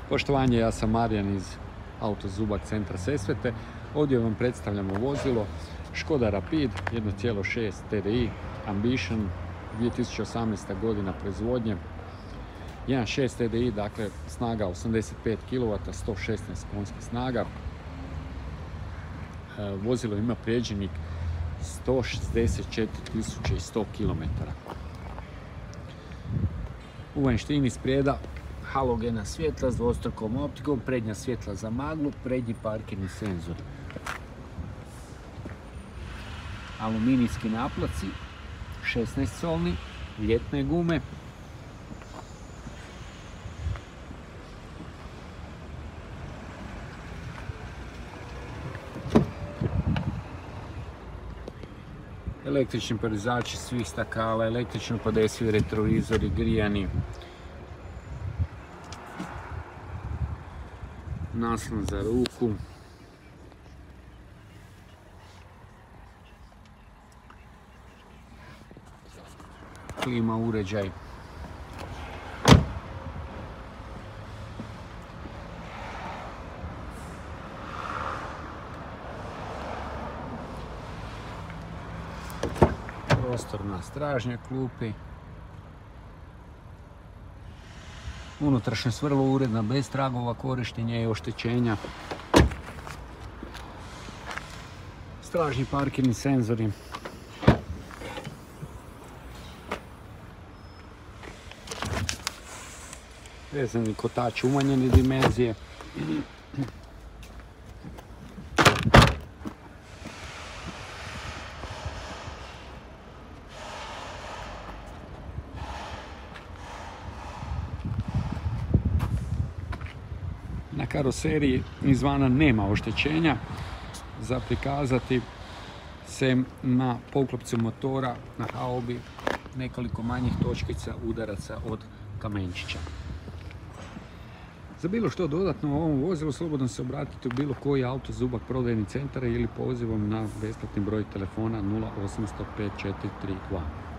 Poštovanje, ja sam Marijan iz Auto Zubak centra Sesvete. Ovdje vam predstavljamo vozilo Škoda Rapid 1.6 TDI Ambition, 2018. godina proizvodnje. 1.6 TDI, dakle snaga 85 kW, 116 konjskih snaga. Vozilo ima prijeđenih 164.100 km. U vanjštini sprijeda halogena svjetla s dvostrukom optikom, prednja svjetla za maglu, prednji parkirni senzor. Aluminijski naplaci, 16 solni, ljetne gume. Električni porizači svih stakala, električno podesivi retrovizori, grijani. Naslon za ruku. Klima uređaj. Prostor na stražnjoj klupi. Unutrašnje vrlo uredna, bez tragova korištenja i oštećenja. Stražnji parkirni senzori. Vezani kotač umanjene dimenzije. Na karoseriji izvana nema oštećenja. Za prikazati se na poklopcu motora na haubi nekoliko manjih točkica udaraca od kamenčića. Za bilo što dodatno u ovom vozilu slobodno se obratite u bilo koji Auto Zubak prodajni centar ili pozivom na besplatni broj telefona 0800 5432.